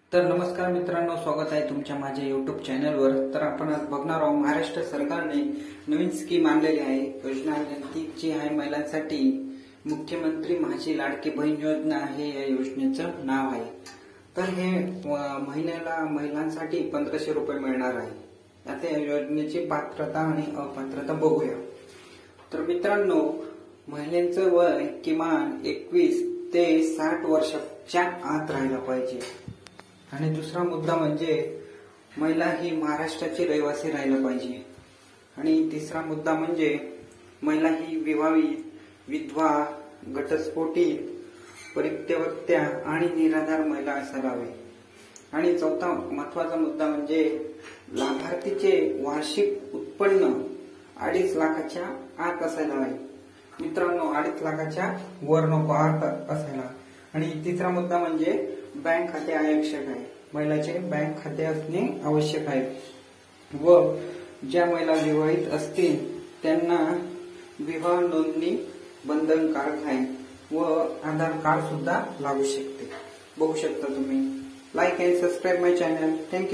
तर नमस्कार मित्रांनो, स्वागत आहे तुमच्या माझ्या युट्यूब चॅनलवर। तर आपण आज बघणार आहोत महाराष्ट्र सरकारने नवीन स्कीम आणलेली आहे। योजना ती जी आहे महिलांसाठी मुख्यमंत्री माझी लाडकी बहीण योजना हे या योजनेचं नाव आहे। तर हे महिलांसाठी 1500 रुपये मिळणार आहे। आता या योजनेची पात्रता आणि अपात्रता बघूया। तर मित्रांनो, महिलांचं वय किमान 21 ते 60 वर्षाच्या आत राहायला पाहिजे। आणि दुसरा मुद्दा म्हणजे महिला ही महाराष्ट्राची रहिवासी राहायला पाहिजे। आणि तिसरा मुद्दा म्हणजे महिला ही विवाहित, विधवा, घटस्फोटित, परित्यक्त्या आणि निराधार महिला असायला हवी। आणि चौथा महत्वाचा मुद्दा म्हणजे लाभार्थीचे वार्षिक उत्पन्न 2.5 लाखाच्या आत असायला हवे। मित्रांनो, 2.5 लाखाच्या वर नको, आत असायला। आणि तिसरा मुद्दा म्हणजे बँक खाते आवश्यक आहे। महिलाचे बँक खाते असणे आवश्यक आहे। व ज्या महिला विवाहित असतील त्यांना विवाह नोंदणी बंधनकारक आहे व आधार कार्ड सुद्धा लागू शकते। बघू शकता तुम्ही। Like and subscribe my channel. Thank you.